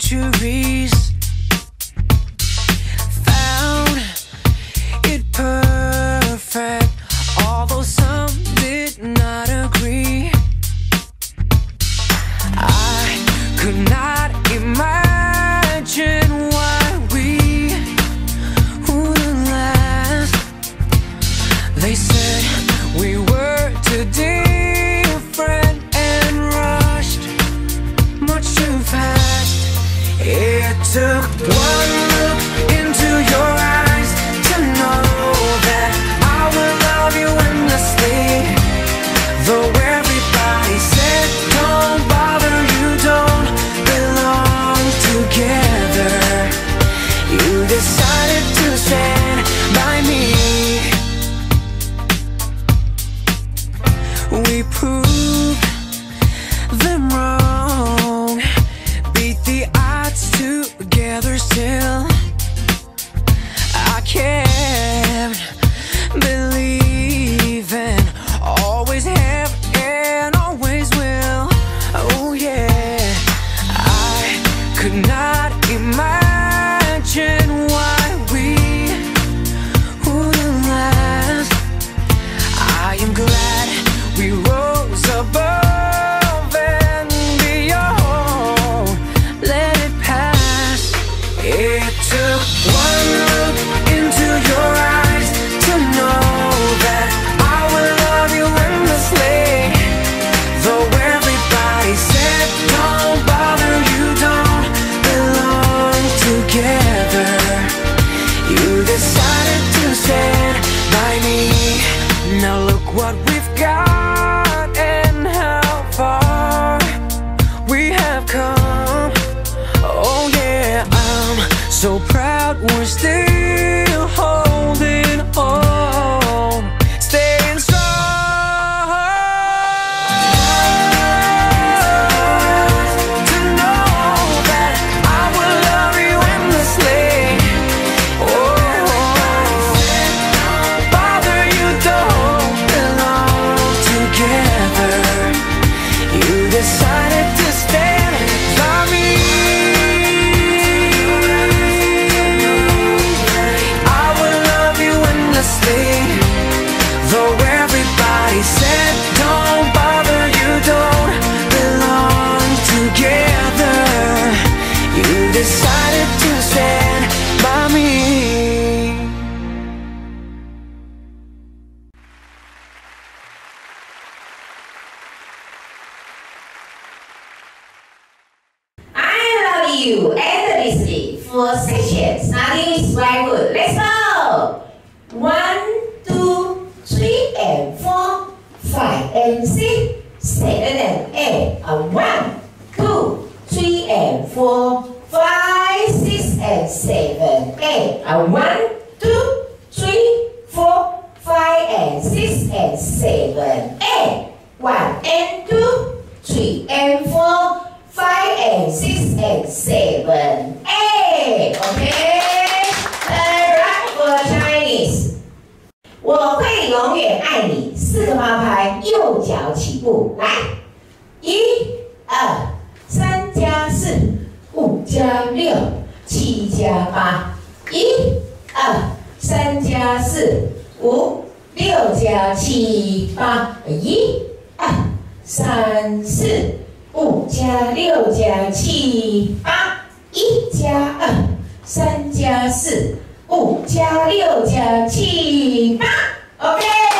centuries. Found it perfect, although some did not agree. I could not imagine why we wouldn't last. They said we were too different and rushed much too fast. It took one look into your eyes to know that I will love you endlessly. Though everybody said don't bother, you don't belong together. You decided to stand by me. We proved them wrong, beat the odds together still. I kept believing, always have and always will. Oh yeah, I could not imagine why we wouldn't last. I am glad we rose above and beyond. Let it pass. It took one look into your eyes to know that I will love you endlessly. Though everybody said don't bother, you don't belong together. You decided to stand by me. Now look what we've got and how far we have come. Oh yeah, I'm so proud we're still holding on, staying strong. To know that I will love you endlessly. Bother, you don't belong together. You decided to stand by me. I will love you endlessly. Though everybody said don't bother, you don't belong together. You decided to stand by me. I love you endlessly. Full section. Starting is very good. Let's go. 1, 2, 3 and 4, 5 and 6, 7 and 8. 1, 2, 3 and 4, 5, 6 and 7, 8. 1, 2, 3, 4, 5 and 6 and 7, 8. 1 and 2, 3 and 4, 5 and 6 and 7, 8. Okay. Right for Chinese. 我会永远爱你。4个八拍，右脚起步，来，1、2、3加4，5加6，7加8，1、2、3加4，5、6加7、8，1、2、3、4、5加6加7、8，1加2、3加4、5加6加7、8。OK。